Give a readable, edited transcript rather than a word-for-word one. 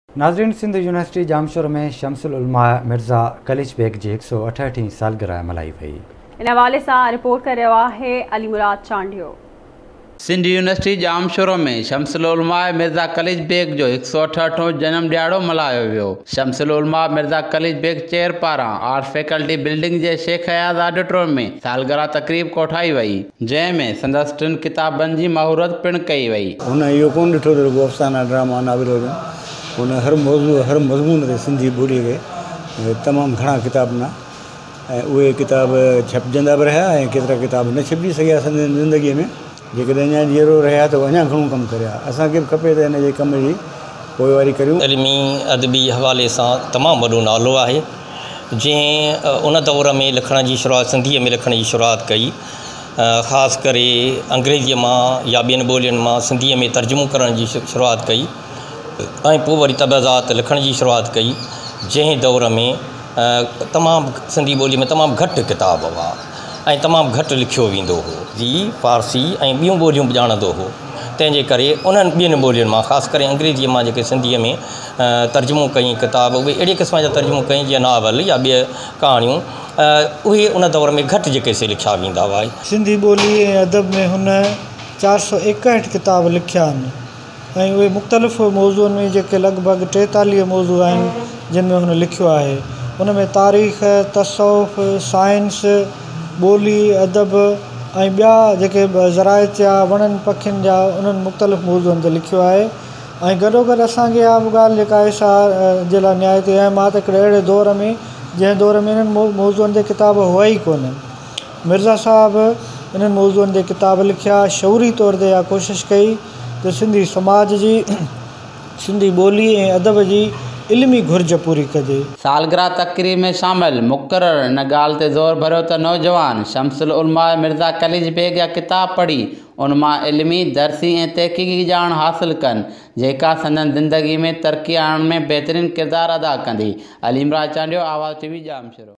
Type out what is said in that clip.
नाज़रीन, सिंध यूनिवर्सिटी जामशोर में शम्सुल उलमा मिर्ज़ा कलिज बेग जी 168 सालगिरह मल्हाई वई। इन हवाले से रिपोर्ट कर रहा है अली मुराद चांडियो। सिंध यूनिवर्सिटी जामशोर में शम्सुल उलमा मिर्ज़ा कलिज बेग जो 168 जन्म ॾियारो मल्हायो वियो। शम्सुल उलमा मिर्ज़ा कलिज बेग चेयर पारां आर्ट फैकल्टी बिल्डिंग जे शेख हयात ऑडिटोरियम में सालगिरह तकरीब कोठाई वई, जंहिंमें संदसि 3 किताबनि जी महूरत पिणु कई वई। हुन इहो कोन ॾिठो त रुॻो अफ़साना ड्रामा नाविल हुजनि, हुन हर मौज़ू हर मज़मून ते सिंधी ॿोलीअ खे तमामु घणा किताब न ऐं उहे किताब छपजंदा बि रहिया ऐं केतिरा किताब न छपिजी सघिया सिंधी ज़िंदगीअ में। जेकॾहिं अञा जीअरो रहिया त अञा घणो कमु करिया। असांखे बि खपे त हिन जे कम जी पोइवारी करियूं। इल्मी अदबी हवाले सां तमामु वॾो नालो आहे, जंहिं उन दौर में लिखण जी शुरूआति सिंधीअ में लिखण जी शुरूआति कई, ख़ासि करे अंग्रेज़ीअ मां या ॿियनि ॿोलियुनि मां सिंधीअ में तर्जुमो करण जी शुरूआति कई ऐं पोइ वरी तबज़ात लिखण जी शुरूआति कई, जंहिं दौर में तमामु सिंधी ॿोली में तमामु घटि किताब हुआ ऐं तमामु घटि लिखियो वेंदो हो। जी फ़ारसी ऐं ॿियूं ॿोलियूं बि ॼाणंदो हो, तंहिंजे करे उन्हनि ॿियनि ॿोलियुनि मां ख़ासि करे अंग्रेज़ीअ मां जेके सिंधीअ में तर्जुमो कई किताब, उहे अहिड़े क़िस्म जा तर्जुमो कई जीअं नावल या ॿिए कहाणियूं, उहे उन दौर में घटि जेके से लिखिया वेंदा हुआ। सिंधी ॿोली ऐं अदब में हुन 461 किताब लिखिया आहिनि ऐं उहे मुख़्तलिफ़ मौज़ूअनि में जेके लॻभॻि 43 मौज़ू आहिनि जिन में हुन लिखियो आहे। उन में तारीख़, तसव्वुफ़, साइंस, ॿोली, अदब ऐं ॿिया जेके ज़राइत जा वणनि पखियुनि जा उन्हनि मुख़्तलिफ़ मौज़ूअनि ते लिखियो आहे। ऐं गॾोगॾु असांखे इहा बि ॻाल्हि जेका आहे सा जे लाइ न्याय ते आहे, मां त हिकिड़े अहिड़े दौर में जंहिं दौर में इन्हनि मौज़ूअनि ते किताब हुआ ई कोन, मिर्ज़ा साहिबु इन्हनि मौज़ूअनि ते किताब लिखिया, शौरी तौर ते इहा कोशिशि कई त सिंधी समाज जी, सिंधी ॿोली ऐं अदब जी इल्मी घुर्ज पूरी कजे। सालगिरह तकरीब में शामिल मुक़रर इन ॻाल्हि ते ज़ोर भरियो त नौजवान शम्सुल उलमा मिर्ज़ा कलिज बेग जा किताब पढ़ी उन मां इल्मी, दर्सी ऐं तहक़ीक़ी ॼाण हासिल कनि, जेका संदनि ज़िंदगी में तरक़ी आणण में बहितरीन किरदारु अदा कंदी। अली मुराद चांडियो, आवाज़ TV जामशोर।